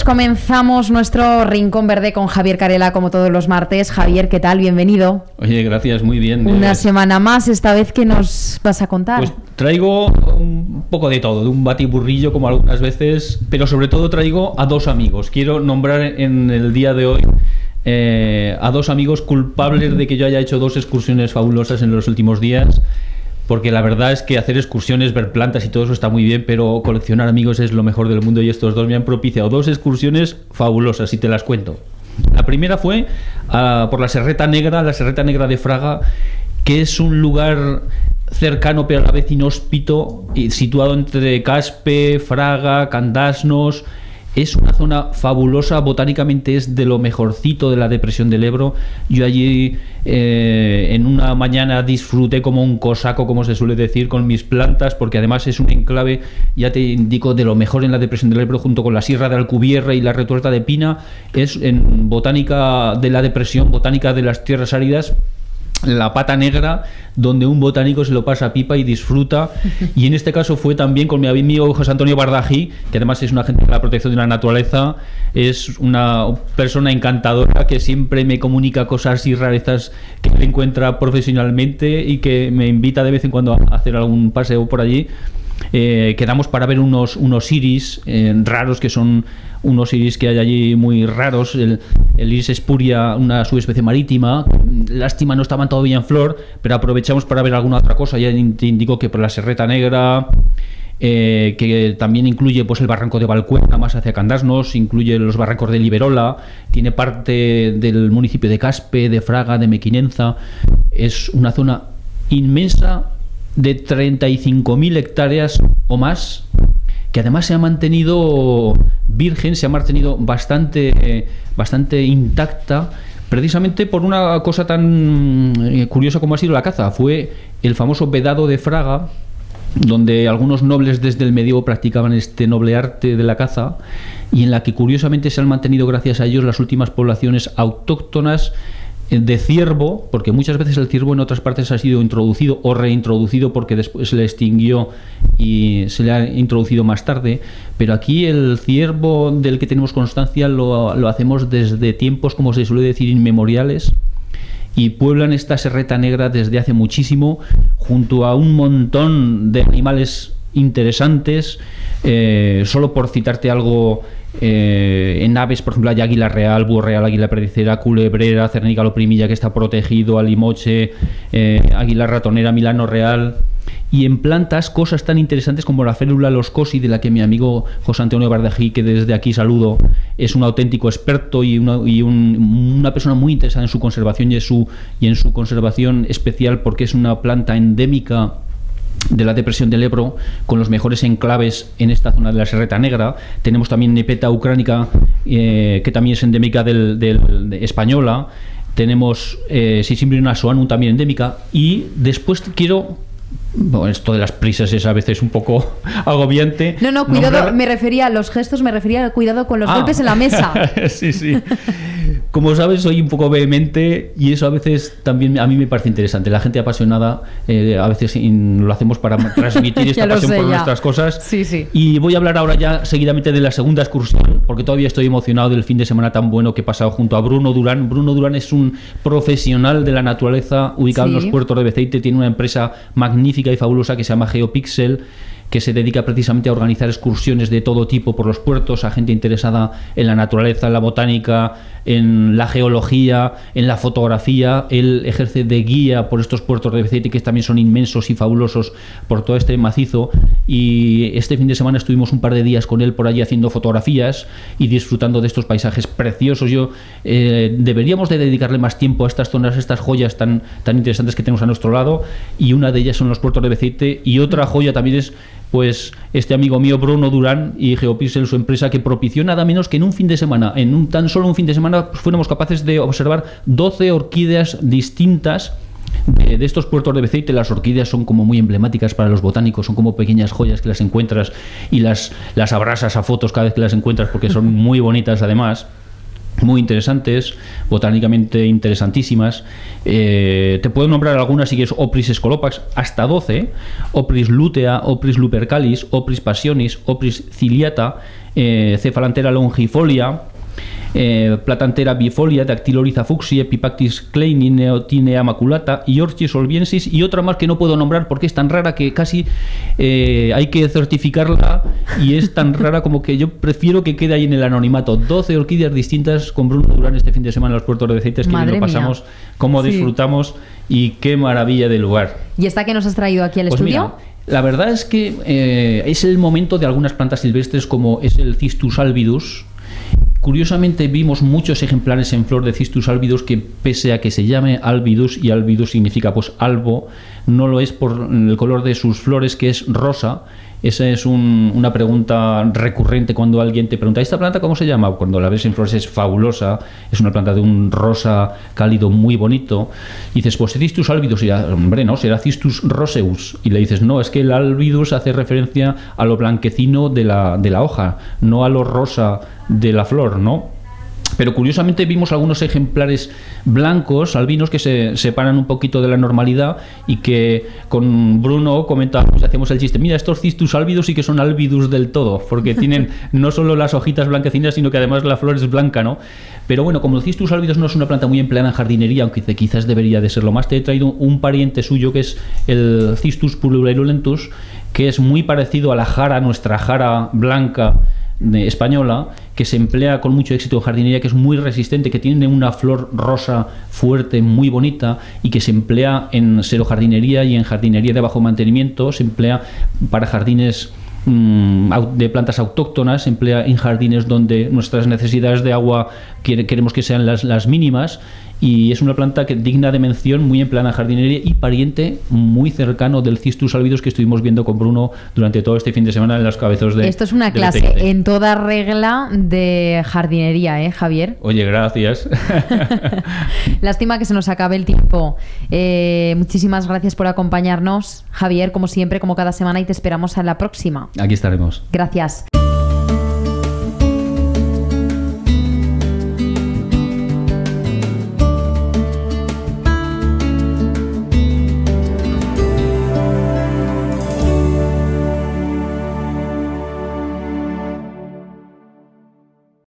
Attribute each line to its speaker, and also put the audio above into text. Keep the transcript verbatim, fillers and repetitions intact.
Speaker 1: minutos comenzamos nuestro Rincón Verde con Javier Carela, como todos los martes. Javier, ¿qué tal? Bienvenido.
Speaker 2: Oye, gracias, muy bien.
Speaker 1: Una eh, semana más, esta vez, ¿qué nos vas a contar?
Speaker 2: Pues traigo un poco de todo, de un batiburrillo como algunas veces, pero sobre todo traigo a dos amigos. Quiero nombrar en el día de hoy eh, a dos amigos culpables de que yo haya hecho dos excursiones fabulosas en los últimos días. Porque la verdad es que hacer excursiones, ver plantas y todo eso está muy bien, pero coleccionar amigos es lo mejor del mundo y estos dos me han propiciado dos excursiones fabulosas y te las cuento. La primera fue uh, por la Serreta Negra, la Serreta Negra de Fraga, que es un lugar cercano pero a la vez inhóspito, situado entre Caspe, Fraga, Candasnos. Es una zona fabulosa, botánicamente es de lo mejorcito de la depresión del Ebro. Yo allí eh, en una mañana disfruté como un cosaco, como se suele decir, con mis plantas, porque además es un enclave, ya te indico, de lo mejor en la depresión del Ebro, junto con la Sierra de Alcubierre y la Retuerta de Pina. Es en botánica de la depresión, botánica de las tierras áridas, la Pata Negra, donde un botánico se lo pasa pipa y disfruta. Y en este caso fue también con mi amigo José Antonio Bardají, que además es un agente de la protección de la naturaleza, es una persona encantadora que siempre me comunica cosas y rarezas que él encuentra profesionalmente y que me invita de vez en cuando a hacer algún paseo por allí. Eh, quedamos para ver unos, unos iris eh, raros, que son unos iris que hay allí muy raros. El, el iris espuria, una subespecie marítima. Lástima, no estaban todavía en flor, pero aprovechamos para ver alguna otra cosa. Ya te indico que por la Serreta Negra, eh, que también incluye pues el barranco de Valcuena, más hacia Candasnos, incluye los barrancos de Liberola, tiene parte del municipio de Caspe, de Fraga, de Mequinenza. Es una zona inmensa de treinta y cinco mil hectáreas o más, que además se ha mantenido virgen, se ha mantenido bastante, bastante intacta, precisamente por una cosa tan curiosa como ha sido la caza. Fue el famoso vedado de Fraga, donde algunos nobles desde el medievo practicaban este noble arte de la caza, y en la que curiosamente se han mantenido, gracias a ellos, las últimas poblaciones autóctonas de ciervo, porque muchas veces el ciervo en otras partes ha sido introducido o reintroducido porque después se le extinguió y se le ha introducido más tarde, pero aquí el ciervo del que tenemos constancia lo, lo hacemos desde tiempos, como se suele decir, inmemoriales, y pueblan esta Serreta Negra desde hace muchísimo, junto a un montón de animales interesantes. Eh, solo por citarte algo, eh, en aves, por ejemplo, hay águila real, búho real, águila perdicera, culebrera, cernícalo primilla, que está protegido, alimoche, eh, águila ratonera, milano real. Y en plantas, cosas tan interesantes como la Férula loscosi, de la que mi amigo José Antonio Bardají, que desde aquí saludo, es un auténtico experto y, una, y un, una persona muy interesada en su conservación y en su, y en su conservación especial, porque es una planta endémica de la depresión del Ebro, con los mejores enclaves en esta zona de la Serreta Negra. Tenemos también Nepeta ucránica, eh, que también es endémica del, del, de española. Tenemos eh, Sisimbrium soanum, también endémica. Y después quiero... Bueno, esto de las prisas es a veces un poco agobiante.
Speaker 1: No, no, cuidado, Nombrar... me refería a los gestos, me refería a cuidado con los ah. golpes en la mesa.
Speaker 2: Sí, sí. Como sabes, soy un poco vehemente y eso a veces también a mí me parece interesante. La gente apasionada, eh, a veces in, lo hacemos para transmitir esta pasión sé, por ya. nuestras cosas.
Speaker 1: Sí, sí.
Speaker 2: Y voy a hablar ahora ya seguidamente de la segunda excursión, porque todavía estoy emocionado del fin de semana tan bueno que he pasado junto a Bruno Durán. Bruno Durán es un profesional de la naturaleza ubicado sí. en los puertos de Beceite. Tiene una empresa magnífica y fabulosa que se llama Geopixel, que se dedica precisamente a organizar excursiones de todo tipo por los puertos, a gente interesada en la naturaleza, en la botánica, en la geología, en la fotografía. Él ejerce de guía por estos puertos de Beceite, que también son inmensos y fabulosos por todo este macizo, y este fin de semana estuvimos un par de días con él por allí haciendo fotografías y disfrutando de estos paisajes preciosos. Yo eh, deberíamos de dedicarle más tiempo a estas zonas, a estas joyas tan, tan interesantes que tenemos a nuestro lado, y una de ellas son los puertos de Beceite, y otra joya también es pues este amigo mío Bruno Durán y Geopixel, su empresa, que propició nada menos que en un fin de semana, en un tan solo un fin de semana, pues fuéramos capaces de observar doce orquídeas distintas de, de estos puertos de Beceite. Las orquídeas son como muy emblemáticas para los botánicos, son como pequeñas joyas que las encuentras y las, las abrazas a fotos cada vez que las encuentras, porque son muy bonitas además. muy interesantes, botánicamente interesantísimas. Eh, te puedo nombrar algunas si quieres: Opris scolopax, hasta doce, Opris lutea, Opris lupercalis, Opris passionis, Opris ciliata, eh, Cephalantera longifolia, eh, Platantera bifolia, Dactylorhiza fucsia, Pipactis kleini, Neotinea maculata, y Orchis olbiensis, y otra más que no puedo nombrar porque es tan rara que casi eh, hay que certificarla, y es tan rara como que yo prefiero que quede ahí en el anonimato. doce orquídeas distintas con Bruno Durán este fin de semana en los puertos de Ceites, que bien lo pasamos, cómo sí. disfrutamos, y qué maravilla de lugar.
Speaker 1: ¿Y esta que nos has traído aquí al
Speaker 2: pues
Speaker 1: estudio?
Speaker 2: Mira, la verdad es que eh, es el momento de algunas plantas silvestres, como es el Cistus albidus. Curiosamente vimos muchos ejemplares en flor de Cistus albidus que, pese a que se llame albidus, y albidus significa pues albo, no lo es por el color de sus flores, que es rosa. Esa es un, una pregunta recurrente cuando alguien te pregunta: ¿esta planta cómo se llama? Cuando la ves en flores es fabulosa, es una planta de un rosa cálido muy bonito. Y dices, pues Cistus albidus, y ya, hombre, no, será Cistus roseus. Y le dices, no, es que el albidus hace referencia a lo blanquecino de la, de la hoja, no a lo rosa de la flor, ¿no? Pero curiosamente vimos algunos ejemplares blancos, albinos, que se separan un poquito de la normalidad, y que con Bruno comentábamos y hacíamos el chiste: mira, estos Cistus albidus sí que son albidus del todo, porque tienen no solo las hojitas blanquecinas, sino que además la flor es blanca, ¿no? Pero bueno, como el Cistus albidus no es una planta muy empleada en jardinería, aunque quizás debería de serlo más, te he traído un pariente suyo, que es el Cistus purpurulentus, que es muy parecido a la jara, nuestra jara blanca de española, que se emplea con mucho éxito en jardinería, que es muy resistente, que tiene una flor rosa fuerte, muy bonita, y que se emplea en serojardinería y en jardinería de bajo mantenimiento. Se emplea para jardines mmm, de plantas autóctonas, se emplea en jardines donde nuestras necesidades de agua queremos que sean las, las mínimas, y es una planta que digna de mención, muy empleada en jardinería, y pariente muy cercano del Cistus albidus que estuvimos viendo con Bruno durante todo este fin de semana en los cabezos de...
Speaker 1: Esto es una clase Tecate. En toda regla de jardinería, ¿eh, Javier?
Speaker 2: Oye, gracias.
Speaker 1: Lástima que se nos acabe el tiempo. Eh, muchísimas gracias por acompañarnos, Javier, como siempre, como cada semana, y te esperamos a la próxima.
Speaker 2: Aquí estaremos.
Speaker 1: Gracias.